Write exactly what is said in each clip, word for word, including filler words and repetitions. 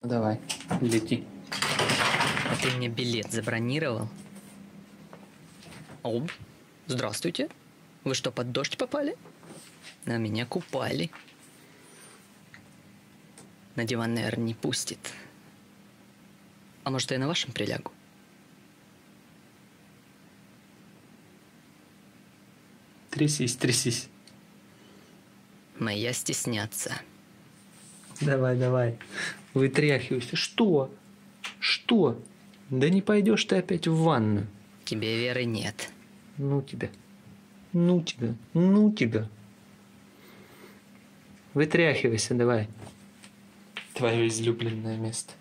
Давай, лети. А ты мне билет забронировал? Об, здравствуйте. Вы что, под дождь попали? На меня купали. На диван, наверное, не пустит. А может, я на вашем прилягу? Трясись, трясись. Моя стесняться. Давай, давай. Вытряхивайся. Что? Что? Да не пойдешь ты опять в ванну. Тебе веры нет. Ну тебя. Ну тебя. Ну тебя. Вытряхивайся, давай. Твое излюбленное место.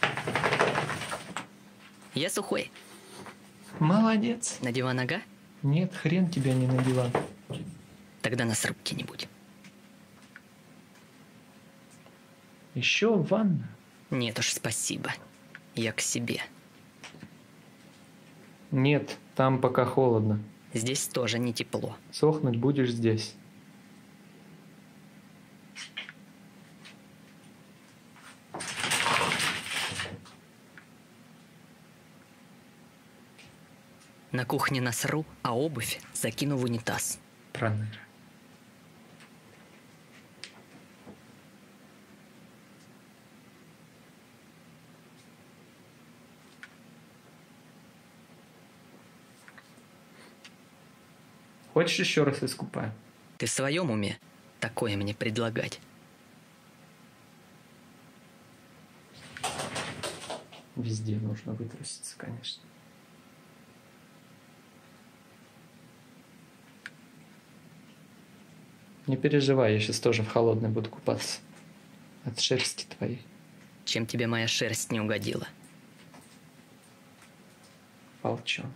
Я сухой. Молодец. На диван нога? Нет, хрен тебя не на диван. Тогда нас руки не будет. Еще ванна? Нет уж, спасибо. Я к себе. Нет, там пока холодно. Здесь тоже не тепло. Сохнуть будешь здесь. На кухне насру, а обувь закину в унитаз. Проныра. Хочешь еще раз искупаю? Ты в своем уме такое мне предлагать? Везде нужно вытруситься, конечно. Не переживай, я сейчас тоже в холодной буду купаться. От шерсти твоей. Чем тебе моя шерсть не угодила? Волчонок.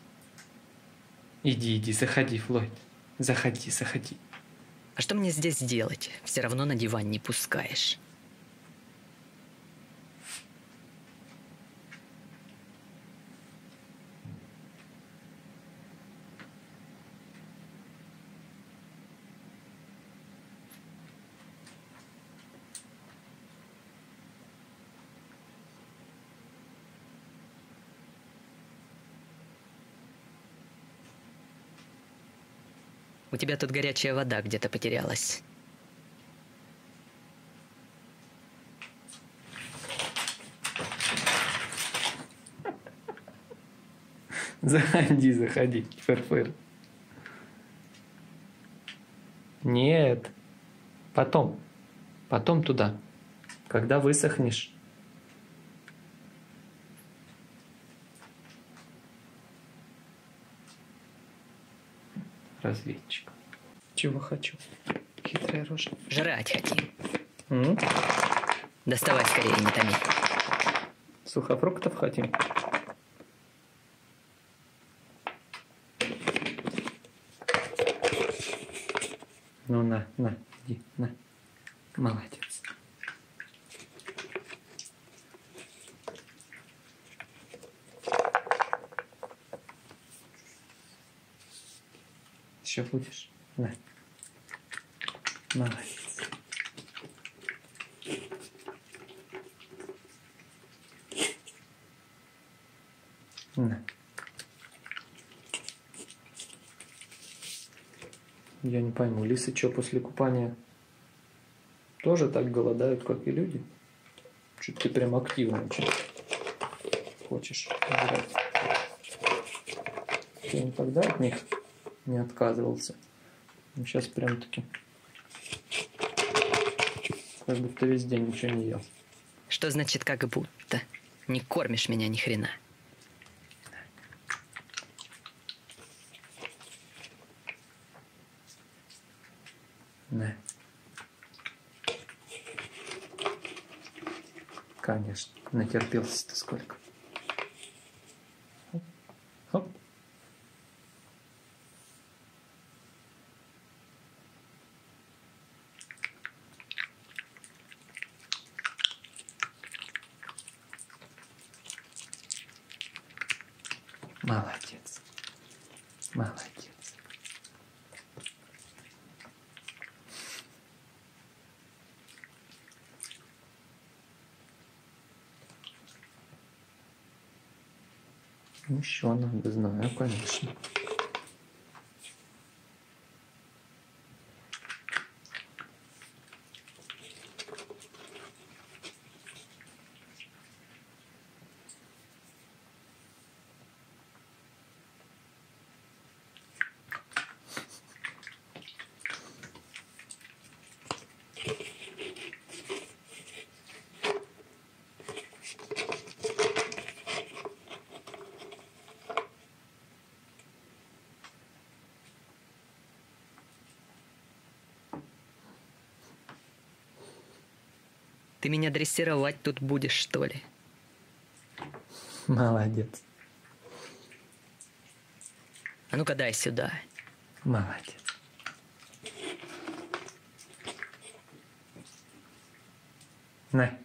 Иди, иди, заходи, Флойд. Заходи, заходи. А что мне здесь делать? Все равно на диван не пускаешь. У тебя тут горячая вода где-то потерялась. Заходи, заходи, фыр-фыр. Нет. Потом. Потом туда. Когда высохнешь. Разведчик. Чего хочу? Хитрая рожа. Жрать хотим. М? Доставай скорее, не томи. Сухофруктов хотим. Ну на, на, иди, на. Молодец. Еще будешь? На. Молодец. На. Я не пойму, лисы что, после купания тоже так голодают, как и люди? Чуть ты прям активно очень хочешь жрать. Ты никогда от них не отказывался? Ну, сейчас прям таки как будто весь день ничего не ел. Что значит как будто? Не кормишь меня ни хрена. На. Конечно, натерпелся-то сколько. Хоп. Хоп. Молодец. Молодец. Еще надо, знаю, конечно. Ты меня дрессировать тут будешь, что ли? Молодец. А ну-ка дай сюда. Молодец. На.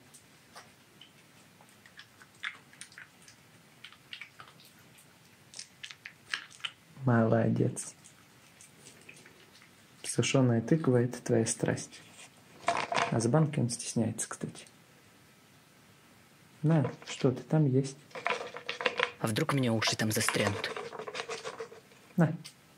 Молодец. Сушеная тыква – это твоя страсть. А с банки он стесняется, кстати. На, что ты там есть? А вдруг у меня уши там застрянут? На.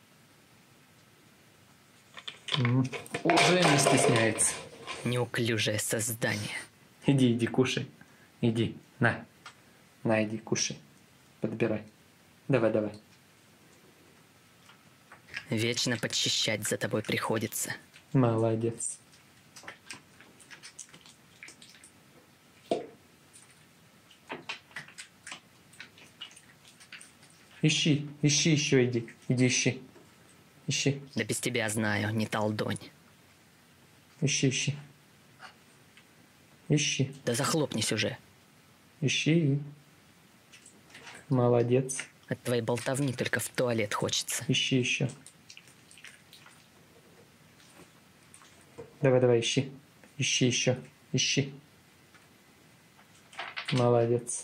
М, Уже не стесняется. Неуклюжее создание. Иди, иди, кушай. Иди, на. На, иди, кушай. Подбирай. Давай, давай. Вечно подчищать за тобой приходится. Молодец. Ищи, ищи еще, иди. Иди, ищи. Ищи, Да без тебя знаю, не толдонь. ищи, ищи. Ищи, Да захлопнись уже. ищи. Молодец. От твоей болтовни только в туалет хочется. Ищи еще. Давай, давай, ищи. Ищи еще. Ищи. Молодец.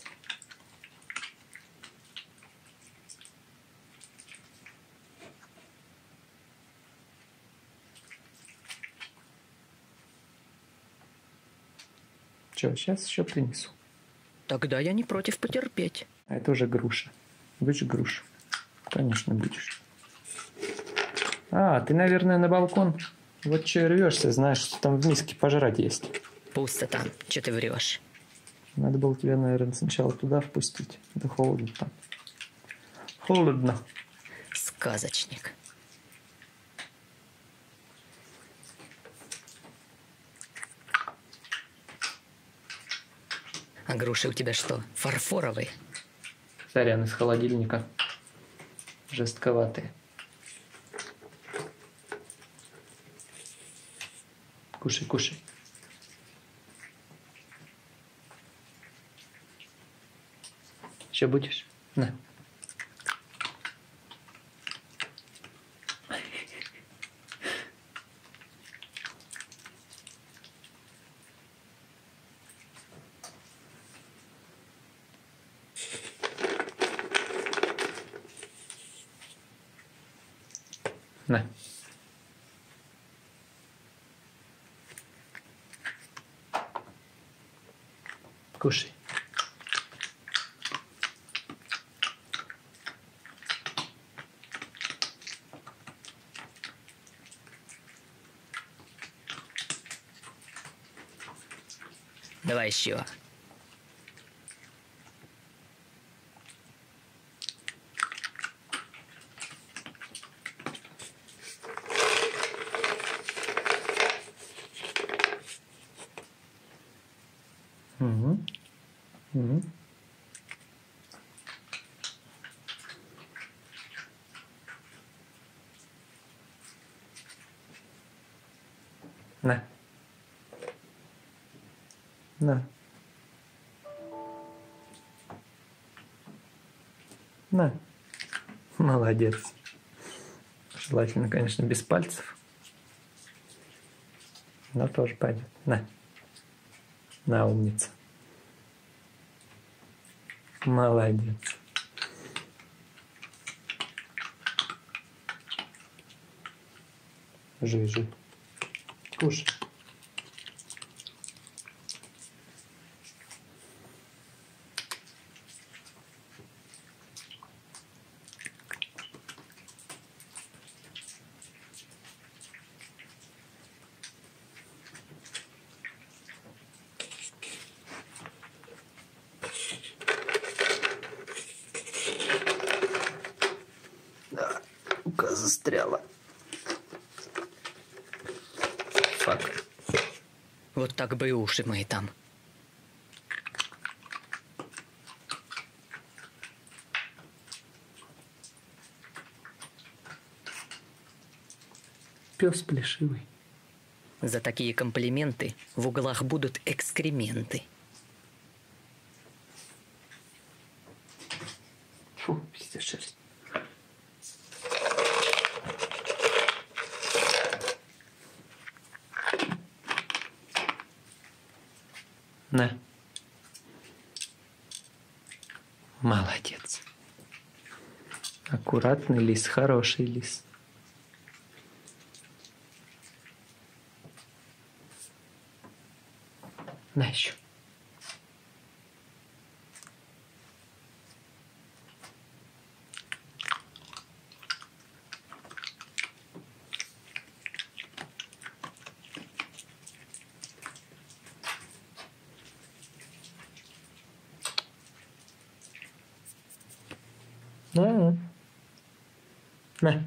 Че, сейчас еще принесу. Тогда я не против потерпеть. А это уже груша. Будешь грушу? Конечно, будешь. А, ты, наверное, на балкон. Вот че рвешься, знаешь, что там в миске пожрать есть. Пусто там, что ты врешь? Надо было тебя, наверное, сначала туда впустить. Да холодно там. Холодно. Сказочник. А груши у тебя что, фарфоровые? Сорян, из холодильника. Жестковатые. Кушай, кушай. Еще будешь? На. На. Кушай. Давай еще. Угу. Угу. На. На. На. Молодец. Желательно, конечно, без пальцев. Но тоже пойдет. На. На, умница. Молодец. Жуй, жуй. Кушай. застряла. Фак. Вот так бы и уши мои там. Пес плешивый. За такие комплименты в углах будут экскременты. Фу, пиздец, шерсть. На. Молодец. Аккуратный лис, хороший лис. На еще. На. На.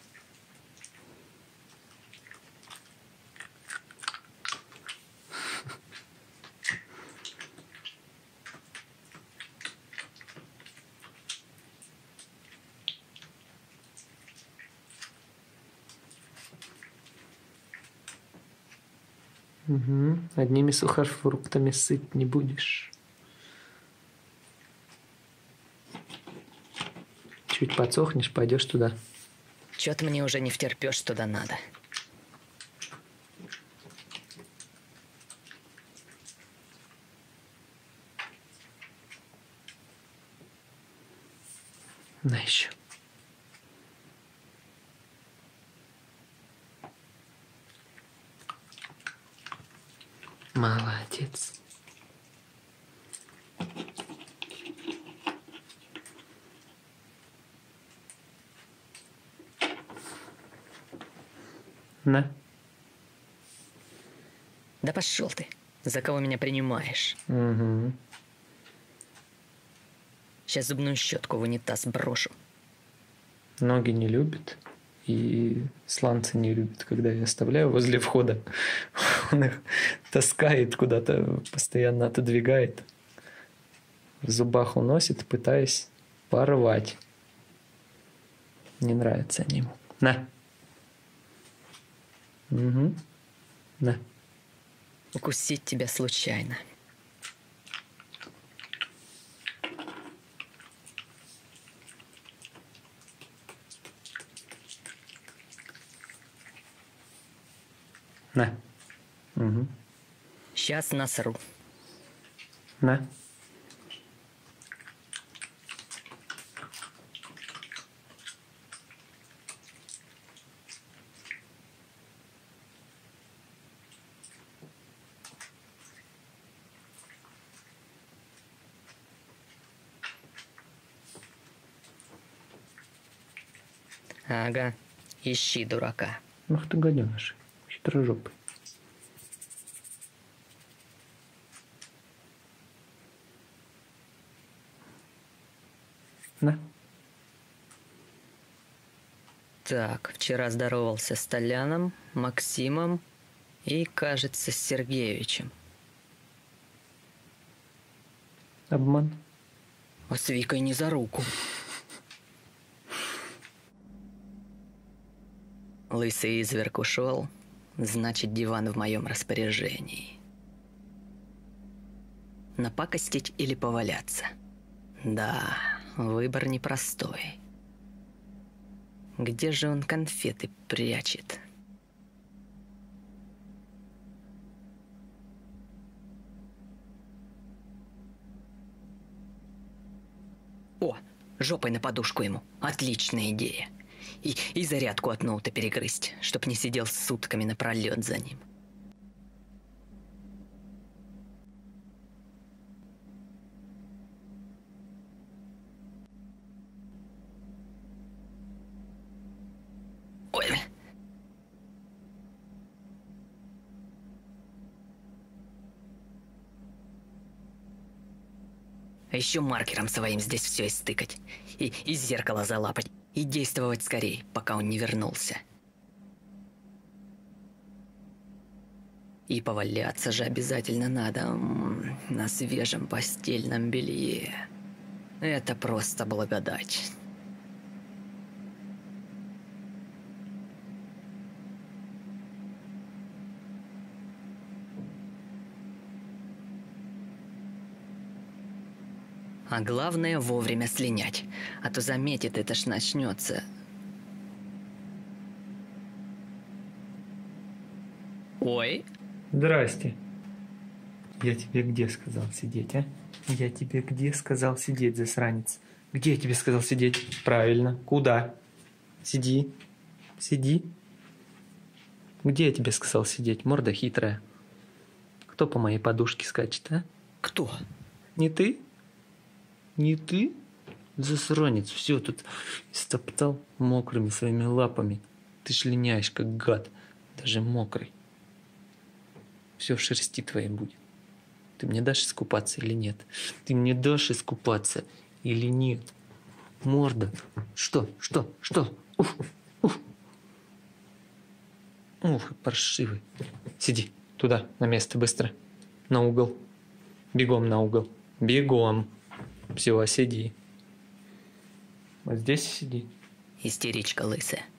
Угу. Одними сухофруктами сыт не будешь. Чуть подсохнешь, пойдешь туда. Чё-то мне уже не втерпёшь, туда надо. На еще. Молодец. На. Да пошел ты. За кого меня принимаешь? Угу. Сейчас зубную щетку в унитаз брошу. Ноги не любит. И сланцы не любит, когда я оставляю возле входа. Он их таскает куда-то, постоянно отодвигает. В зубах уносит, пытаясь порвать. Не нравятся они ему. На. Угу. На. Укусить тебя случайно. На. Угу. Сейчас насру. На. Ага, ищи дурака. Ах ты гаденыш, хитрожопый. На. Так, вчера здоровался с Толяном, Максимом и, кажется, с Сергеевичем. Обман. А с Викой не за руку. Лысый изверг ушел, значит, диван в моем распоряжении. Напакостить или поваляться? Да, выбор непростой. Где же он конфеты прячет? О, жопой на подушку ему. Отличная идея. И, и зарядку от ноута перегрызть, чтоб не сидел сутками напролет за ним. Ой. А еще маркером своим здесь все истыкать. И из зеркала залапать. И действовать скорей, пока он не вернулся. И поваляться же обязательно надо м, на свежем постельном белье. Это просто благодать. А главное вовремя слинять, а то заметит, это ж начнется. Ой. Здрасте. Я тебе где сказал сидеть, а? Я тебе где сказал сидеть, засранец? Где я тебе сказал сидеть? Правильно. Куда? Сиди. Сиди. Где я тебе сказал сидеть? Морда хитрая. Кто по моей подушке скачет, а? Кто? Не ты? Не ты? Засранец, все тут истоптал мокрыми своими лапами. Ты шлиняешь, как гад, даже мокрый. Все в шерсти твоей будет. Ты мне дашь искупаться или нет? Ты мне дашь искупаться или нет? Морда. Что? Что? Что? Уф, уф. Ух, паршивый. Сиди туда, на место, быстро. На угол. Бегом на угол. Бегом. Все, сиди. Вот здесь сиди. Истеричка лысая.